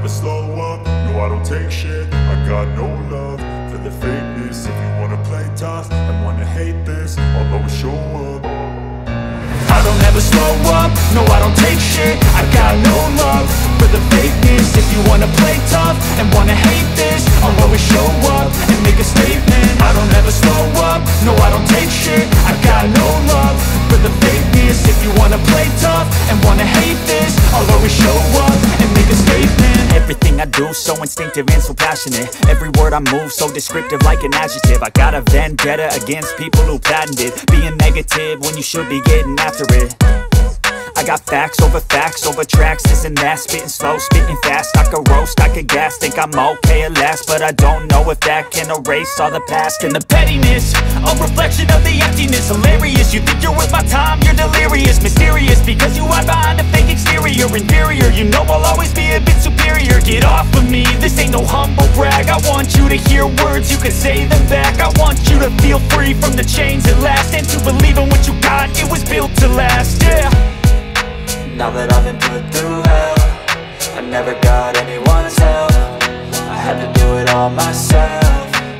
never slow up, no I don't take shit. I got no love for the fakeness. If you wanna play tough and wanna hate this, I'll always show up. I don't ever slow up, no I don't take shit. I got no love for the fakeness. If you wanna play tough and wanna hate this, I'll always show up and make a statement. I don't ever slow up, no I don't take shit. I got no love for the fakeness. If you wanna play tough and wanna hate this, I'll always show up and make a statement. Everything I do so instinctive and so passionate. Every word I move so descriptive like an adjective. I got a vendetta against people who patented being negative when you should be getting after it. I got facts over tracks, this and that. Spitting slow, spitting fast. I could roast, I could gas. Think I'm okay at last, but I don't know if that can erase all the past. And the pettiness, a reflection of the emptiness. Hilarious, you think you're worth my time, you're delirious. Mysterious, because you hide behind a fake exterior. Inferior, you know I'll always be a bit superior. Get off of me, this ain't no humble brag. I want you to hear words, you can say them back. I want you to feel free from the chains at last, and to believe in what you got, it was built to last, yeah. Now that I've been put through hell, I never got anyone's help. I had to do it all myself.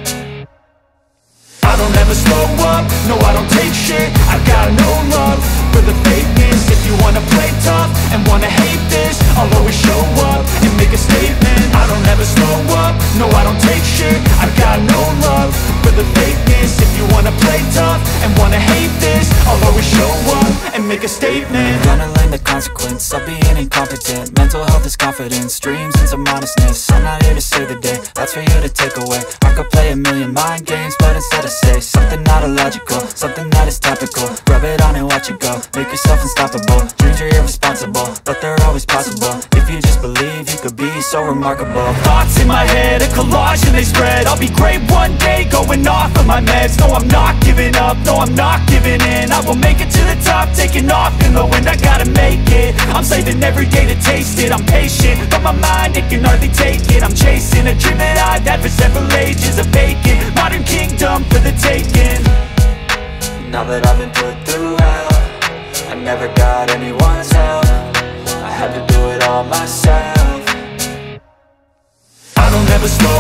I don't ever slow up, no I don't take shit. I got no love for the fakeness. If you wanna play tough and wanna hate this, I'll always show up and make a statement. I don't ever slow up, no I don't take shit. I got no love for the fakeness. If you wanna play tough and wanna hate this, I'll always show up and make a statement. Gonna learn the consequence of being incompetent. Mental health is confidence, dreams and some honestness. I'm not here to save the day, that's for you to take away. I could play a million mind games, but instead I say something not illogical, something that is topical. Rub it on and watch it go, make yourself unstoppable. Dreams are irresponsible, but they're always possible. If you just believe, you could be so remarkable. Thoughts in my head, a collage and they spread. I'll be great one day, going off of my meds. No, I'm not giving up, no, I'm not giving in. I will make it to the top, taking off in the wind. I gotta make it, I'm saving every day to taste it. I'm patient, but my mind, it can hardly take it. I'm chasing a dream that I've had for several ages. A vacant, modern kingdom for the taking. Now that I've been put through hell, I never got anyone's help. I had to do it all myself. I don't ever slow